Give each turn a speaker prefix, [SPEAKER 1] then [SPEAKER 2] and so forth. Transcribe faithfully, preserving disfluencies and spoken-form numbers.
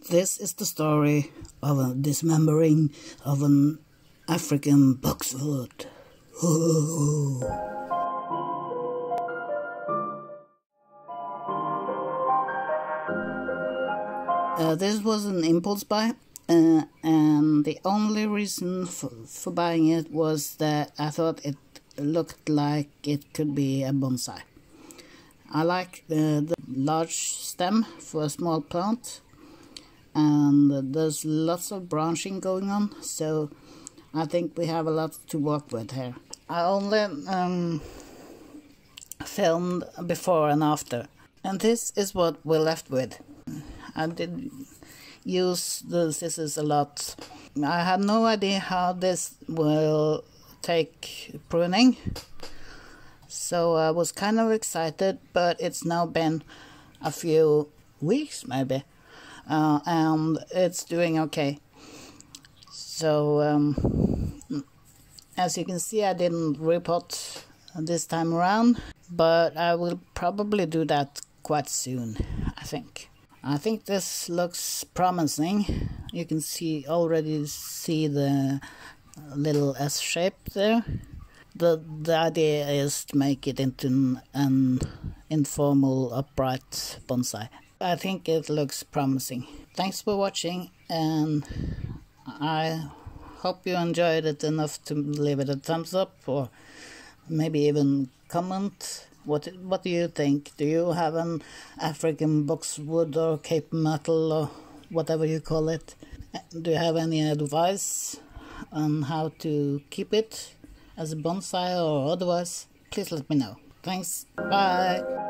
[SPEAKER 1] This is the story of a dismembering of an African boxwood. Ooh. Uh, this was an impulse buy, uh, and the only reason for, for buying it was that I thought it looked like it could be a bonsai. I like the, the large stem for a small plant, and there's lots of branching going on, so I think we have a lot to work with here. I only um, filmed before and after, and this is what we're left with. I did use the scissors a lot. I had no idea how this will take pruning, so I was kind of excited, but it's now been a few weeks maybe, uh, and it's doing okay. So um, as you can see, I didn't repot this time around, but I will probably do that quite soon, I think. I think this looks promising. You can see already see the little S shape there. The, the idea is to make it into an, an informal upright bonsai. I think it looks promising. Thanks for watching, and I hope you enjoyed it enough to leave it a thumbs up, or maybe even comment. What what do you think? Do you have an African boxwood or Cape metal or whatever you call it? Do you have any advice on how to keep it as a bonsai or otherwise? Please let me know. Thanks. Bye.